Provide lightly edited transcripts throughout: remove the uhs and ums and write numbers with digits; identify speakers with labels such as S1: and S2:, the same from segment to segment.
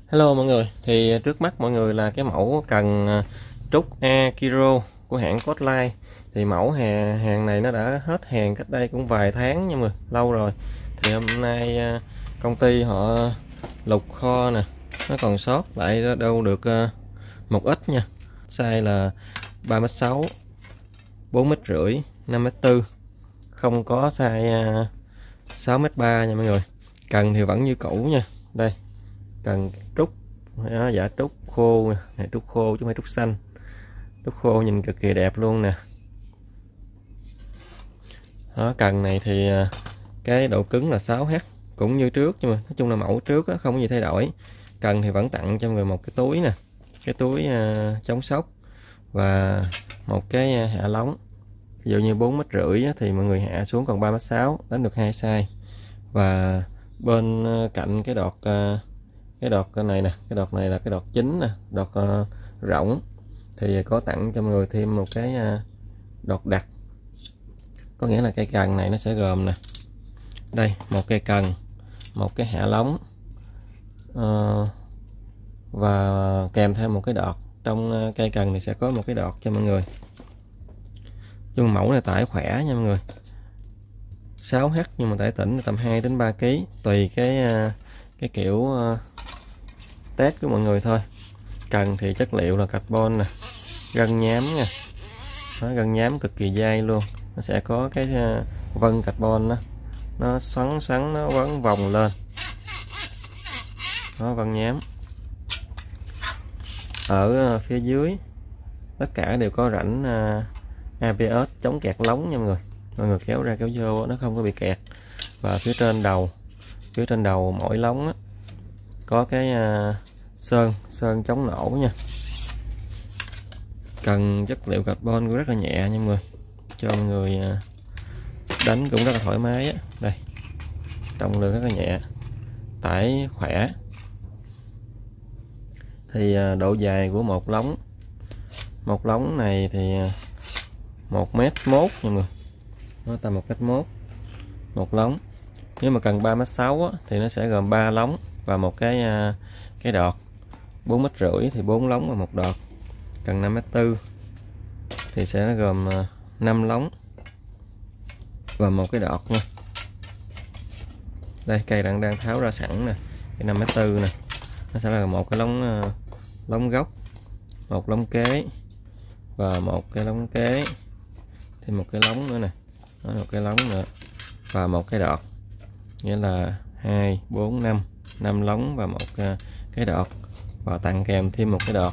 S1: Hello mọi người, thì trước mắt mọi người là cái mẫu cần trúc A Kiro của hãng Costline. Thì mẫu hàng này nó đã hết hàng cách đây cũng vài tháng nhưng mà lâu rồi. Thì hôm nay công ty họ lục kho nè, nó còn sót lại đâu được một ít nha. Size là 3m6, 4m5, 5m4, không có size 6m3 nha mọi người. Cần thì vẫn như cũ nha. Đây, cần trúc giả trúc khô này, trúc khô chứ không phải trúc xanh. Trúc khô nhìn cực kỳ đẹp luôn nè. Đó, cần này thì cái độ cứng là 6H cũng như trước, nhưng mà nói chung là mẫu trước không có gì thay đổi. Cần thì vẫn tặng cho người một cái túi nè, cái túi chống sốc và một cái hạ lóng. Ví dụ như 4m50 thì mọi người hạ xuống còn 3m6, đánh được 2 size. Và bên cạnh cái đọt này nè, cái đọt này là cái đọt chính nè, đọt rỗng, thì có tặng cho mọi người thêm một cái đọt đặc. Có nghĩa là cây cần này nó sẽ gồm nè, đây một cây cần, một cái hạ lóng và kèm thêm một cái đọt. Trong cây cần thì sẽ có một cái đọt cho mọi người. Nhưng mẫu này tải khỏe nha mọi người, 6H nhưng mà tải tỉnh tầm 2 đến 3 kg, tùy cái kiểu test của mọi người thôi. Cần thì chất liệu là carbon nè, gân nhám nha. Nó gân nhám cực kỳ dai luôn. Nó sẽ có cái vân carbon đó, nó xoắn xoắn, nó quấn vòng lên. Nó vân nhám. Ở phía dưới tất cả đều có rãnh ABS chống kẹt lóng nha mọi người. Mọi người kéo ra kéo vô nó không có bị kẹt. Và phía trên đầu mỗi lóng á, có cái sơn chống nổ nha. Cần chất liệu carbon cũng rất là nhẹ nha mọi người, cho mọi người đánh cũng rất là thoải mái á. Đây, trọng lượng rất là nhẹ, tải khỏe. Thì độ dài của một lóng này thì 1m1 nha mọi người, nó tầm 1m1 một lóng. Nếu mà cần 3m6 thì nó sẽ gồm 3 lóng và một cái đọt. 4m50 thì 4 lóng và một đọt. Cần 5m4 thì sẽ gồm 5 lóng và một cái đọt nha. Đây, cây đang tháo ra sẵn nè, cái 5m4 nè, nó sẽ là một cái lóng gốc, một lóng kế và một cái lóng kế, thêm một cái lóng nữa nè, một cái lóng nữa và một cái đọt. Nghĩa là 2, 4, 5 lóng và một cái đọt, và tặng kèm thêm một cái đọt.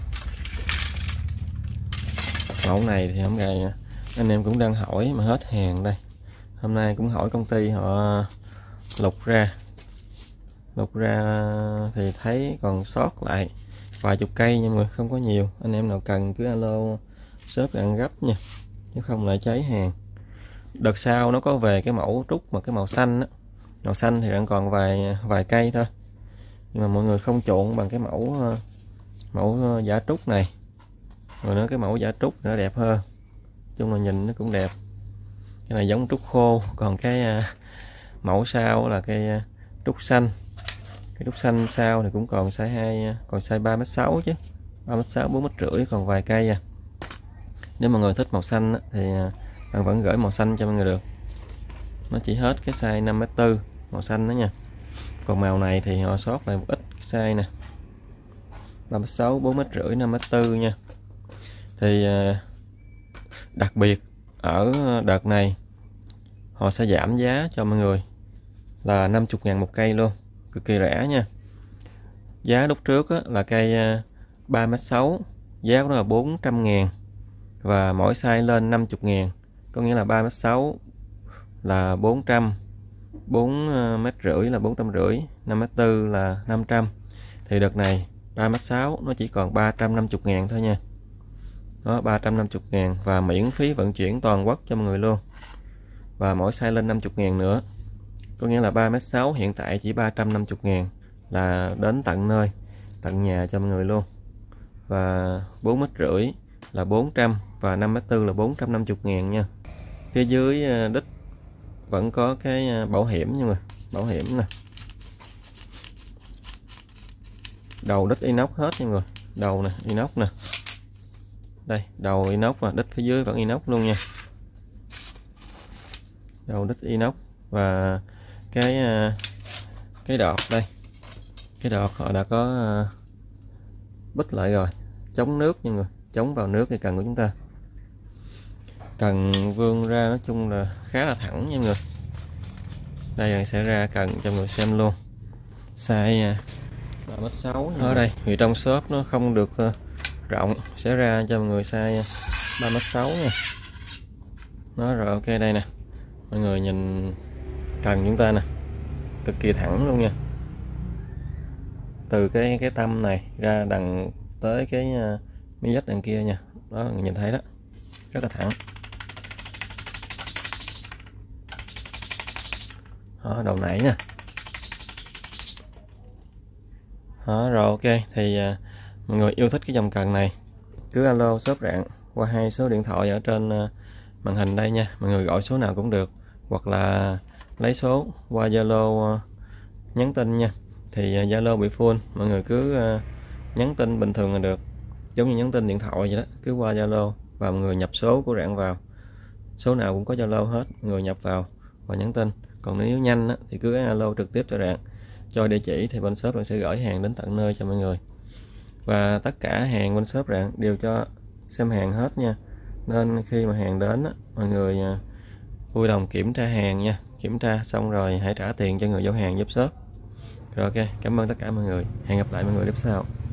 S1: Mẫu này thì hôm nay anh em cũng đang hỏi mà hết hàng đây. Hôm nay cũng hỏi công ty họ lục ra thì thấy còn sót lại vài chục cây nha mọi người, không có nhiều. Anh em nào cần cứ alo shop ăn gấp nha, chứ không lại cháy hàng. Đợt sau nó có về cái mẫu trúc mà cái màu xanh á, màu xanh thì đang còn vài cây thôi, nhưng mà mọi người không chuộng bằng cái mẫu giả trúc này. Rồi nữa, cái mẫu giả trúc nó đẹp hơn, chung là nhìn nó cũng đẹp. Cái này giống trúc khô, còn cái mẫu sau là cây trúc xanh. Cái trúc xanh sau thì cũng còn size 2, còn size 3m6 chứ, 3m6, 4m50, còn vài cây à. Nếu mọi người thích màu xanh thì bạn vẫn gửi màu xanh cho mọi người được. Nó chỉ hết cái size 5m4 màu xanh đó nha. Còn màu này thì họ sót lại một ít size nè, 3m6, 4m50, 5m4 nha. Thì đặc biệt ở đợt này họ sẽ giảm giá cho mọi người là 50.000 một cây luôn, cực kỳ rẻ nha. Giá lúc trước là cây 3m6 giá của nó là 400.000 và mỗi size lên 50.000, có nghĩa là 3m6 là 400, 4m50 là 450, 5m4 là 500. Thì đợt này 3m6 nó chỉ còn 350.000 thôi nha. Đó, 350.000 và miễn phí vận chuyển toàn quốc cho mọi người luôn. Và mỗi size lên 50.000 nữa. Có nghĩa là 3m6 hiện tại chỉ 350.000 là đến tận nơi, tận nhà cho mọi người luôn. Và 4m50 là 400 và 5m4 là 450.000 nha. Phía dưới đít vẫn có cái bảo hiểm, nhưng mà bảo hiểm nè, đầu đít inox hết nha mọi người. Đầu nè inox nè, đây đầu inox và đít phía dưới vẫn inox luôn nha. Đầu đít inox và cái đọt đây, cái đọt họ đã có bít lại rồi, chống nước nha mọi người, chống vào nước cái cần của chúng ta. Cần vươn ra nói chung là khá là thẳng nha mọi người. Đây mình sẽ ra cần cho mọi người xem luôn. Size 3m6 ở đây vì trong shop nó không được rộng, sẽ ra cho mọi người size 3m6 nha. Nó rồi, ok đây nè mọi người nhìn cần chúng ta nè, cực kỳ thẳng luôn nha, từ cái tâm này ra đằng tới cái miếng dách đằng kia nha. Đó mọi người nhìn thấy đó, rất là thẳng. Đó, đầu nãy nè. Đó, rồi ok thì mọi người yêu thích cái dòng cần này cứ alo shop Rạng qua 2 số điện thoại ở trên màn hình đây nha. Mọi người gọi số nào cũng được, hoặc là lấy số qua Zalo nhắn tin nha. Thì Zalo bị full, mọi người cứ nhắn tin bình thường là được, giống như nhắn tin điện thoại vậy đó, cứ qua Zalo và mọi người nhập số của Rạng vào, số nào cũng có Zalo hết, mọi người nhập vào và nhắn tin. Còn nếu nhanh á, thì cứ alo trực tiếp cho Rạng, cho địa chỉ thì bên shop sẽ gửi hàng đến tận nơi cho mọi người. Và tất cả hàng bên shop Rạng đều cho xem hàng hết nha, nên khi mà hàng đến á, mọi người vui lòng kiểm tra hàng nha, kiểm tra xong rồi hãy trả tiền cho người giao hàng giúp shop. Rồi ok, cảm ơn tất cả mọi người, hẹn gặp lại mọi người tiếp sau.